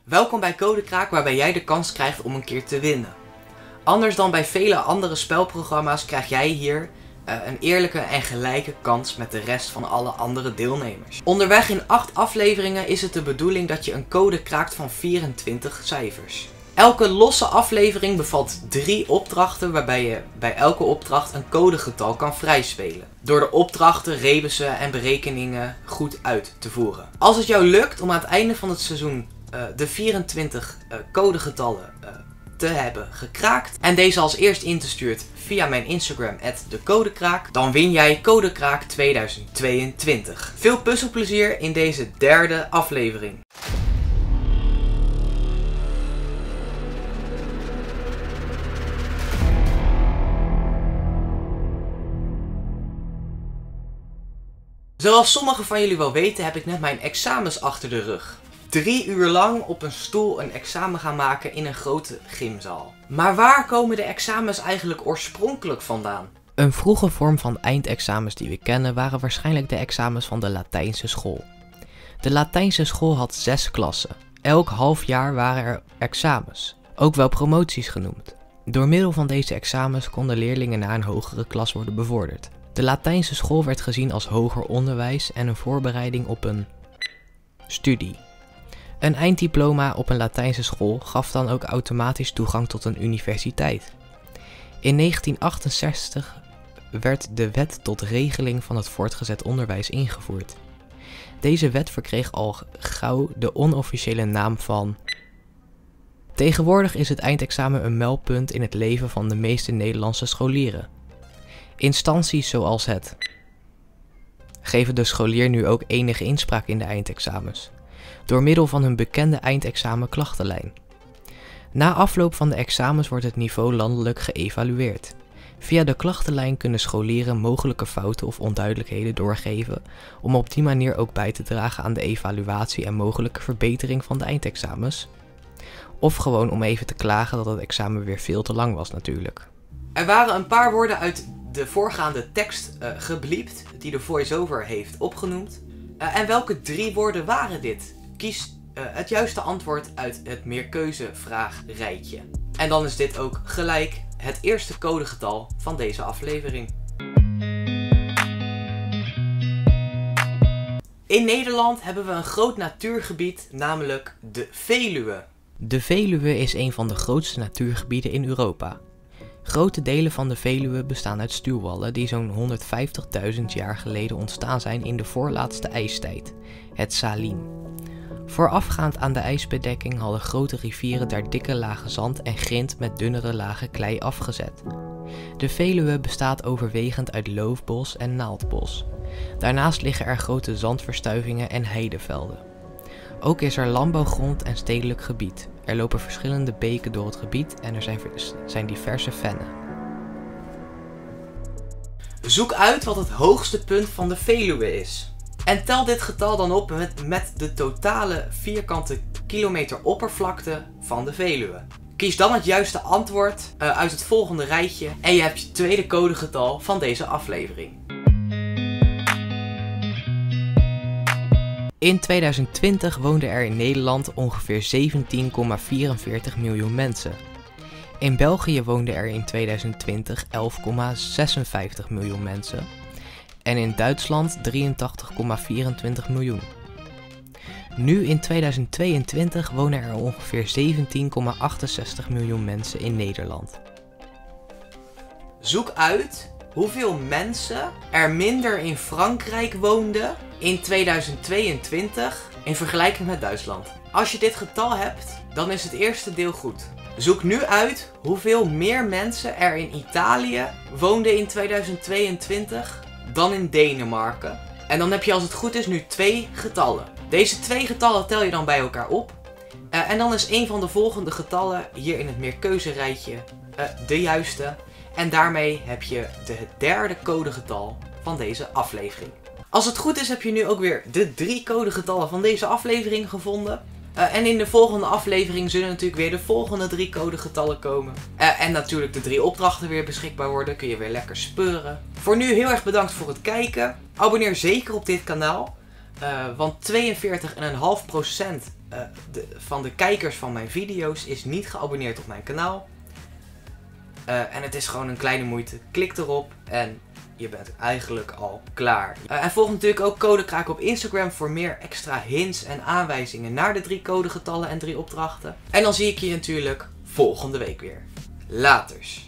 Welkom bij Codekraak, waarbij jij de kans krijgt om een keer te winnen. Anders dan bij vele andere spelprogramma's krijg jij hier een eerlijke en gelijke kans met de rest van alle andere deelnemers. Onderweg in 8 afleveringen is het de bedoeling dat je een code kraakt van 24 cijfers. Elke losse aflevering bevat 3 opdrachten waarbij je bij elke opdracht een codegetal kan vrijspelen. Door de opdrachten, rebussen en berekeningen goed uit te voeren. Als het jou lukt om aan het einde van het seizoen de 24 codegetallen te hebben gekraakt en deze als eerst in te stuurt via mijn Instagram @decodekraak, dan win jij Codekraak 2022. Veel puzzelplezier in deze 3e aflevering. Zoals sommigen van jullie wel weten heb ik net mijn examens achter de rug. 3 uur lang op een stoel een examen gaan maken in een grote gymzaal. Maar waar komen de examens eigenlijk oorspronkelijk vandaan? Een vroege vorm van eindexamens die we kennen waren waarschijnlijk de examens van de Latijnse school. De Latijnse school had 6 klassen. Elk half jaar waren er examens, ook wel promoties genoemd. Door middel van deze examens konden leerlingen naar een hogere klas worden bevorderd. De Latijnse school werd gezien als hoger onderwijs en een voorbereiding op een studie. Een einddiploma op een Latijnse school gaf dan ook automatisch toegang tot een universiteit. In 1968 werd de Wet tot Regeling van het Voortgezet Onderwijs ingevoerd. Deze wet verkreeg al gauw de onofficiële naam van. Tegenwoordig is het eindexamen een mijlpunt in het leven van de meeste Nederlandse scholieren. Instanties zoals het geven de scholier nu ook enige inspraak in de eindexamens, door middel van hun bekende eindexamenklachtenlijn. Na afloop van de examens wordt het niveau landelijk geëvalueerd. Via de klachtenlijn kunnen scholieren mogelijke fouten of onduidelijkheden doorgeven, om op die manier ook bij te dragen aan de evaluatie en mogelijke verbetering van de eindexamens. Of gewoon om even te klagen dat het examen weer veel te lang was natuurlijk. Er waren een paar woorden uit de voorgaande tekst gebliept, die de voice-over heeft opgenoemd. En welke 3 woorden waren dit? Kies het juiste antwoord uit het meerkeuzevraagrijtje. En dan is dit ook gelijk het eerste codegetal van deze aflevering. In Nederland hebben we een groot natuurgebied, namelijk de Veluwe. De Veluwe is een van de grootste natuurgebieden in Europa. Grote delen van de Veluwe bestaan uit stuwwallen die zo'n 150.000 jaar geleden ontstaan zijn in de voorlaatste ijstijd, het Saalien. Voorafgaand aan de ijsbedekking hadden grote rivieren daar dikke lagen zand en grind met dunnere lagen klei afgezet. De Veluwe bestaat overwegend uit loofbos en naaldbos. Daarnaast liggen er grote zandverstuivingen en heidevelden. Ook is er landbouwgrond en stedelijk gebied. Er lopen verschillende beken door het gebied en er zijn diverse vennen. Zoek uit wat het hoogste punt van de Veluwe is. En tel dit getal dan op met de totale vierkante kilometer oppervlakte van de Veluwe. Kies dan het juiste antwoord uit het volgende rijtje en je hebt je tweede codegetal van deze aflevering. In 2020 woonden er in Nederland ongeveer 17,44 miljoen mensen. In België woonden er in 2020 11,56 miljoen mensen. En in Duitsland 83,24 miljoen. Nu in 2022 wonen er ongeveer 17,68 miljoen mensen in Nederland. Zoek uit hoeveel mensen er minder in Frankrijk woonden in 2022 in vergelijking met Duitsland. Als je dit getal hebt, dan is het eerste deel goed. Zoek nu uit hoeveel meer mensen er in Italië woonden in 2022 dan in Denemarken. En dan heb je als het goed is nu 2 getallen. Deze 2 getallen tel je dan bij elkaar op. En dan is een van de volgende getallen hier in het meerkeuzerijtje de juiste. En daarmee heb je het 3e codegetal van deze aflevering. Als het goed is heb je nu ook weer de 3 codegetallen van deze aflevering gevonden. En in de volgende aflevering zullen natuurlijk weer de volgende 3 codegetallen komen. En natuurlijk de 3 opdrachten weer beschikbaar worden. Kun je weer lekker speuren. Voor nu heel erg bedankt voor het kijken. Abonneer zeker op dit kanaal. Want 42,5% van de kijkers van mijn video's is niet geabonneerd op mijn kanaal. En het is gewoon een kleine moeite. Klik erop en je bent eigenlijk al klaar. En volg natuurlijk ook Codekraken op Instagram voor meer extra hints en aanwijzingen naar de 3 codegetallen en 3 opdrachten. En dan zie ik je natuurlijk volgende week weer. Laters!